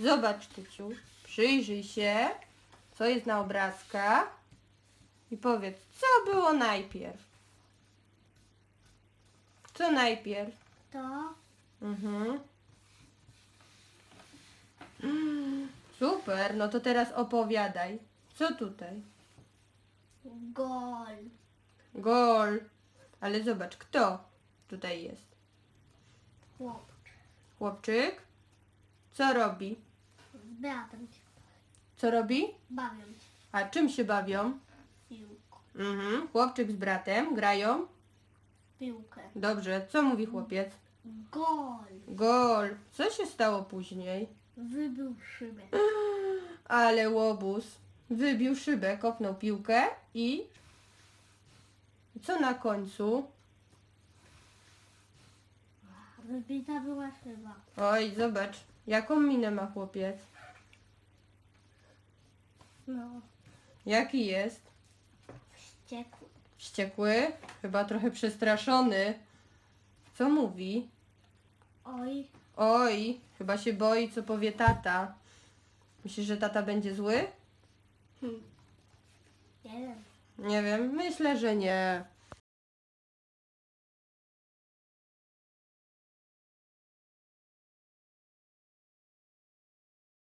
Zobacz, Tyciu, przyjrzyj się, co jest na obrazkach i powiedz, co było najpierw. Co najpierw? To Mhm. Super, no to teraz opowiadaj. Co tutaj? gol. Gol. Ale zobacz, kto tutaj jest? Chłopczyk. Chłopczyk? Co robi? Z bratem się Co robi? bawią się A czym się bawią? piłką. Chłopczyk z bratem grają? Piłkę. Dobrze, co mówi chłopiec? Gol. Gol. Co się stało później? Wybił szybę. Ale łobuz. Wybił szybę, kopnął piłkę i... Co na końcu? Wybita była szyba. Oj, zobacz, jaką minę ma chłopiec. No, Jaki jest? wściekły. Wściekły? Chyba trochę przestraszony. Co mówi? Oj, Oj, chyba się boi, co powie tata. Myślisz, że tata będzie zły? nie wiem. Nie wiem, myślę, że nie.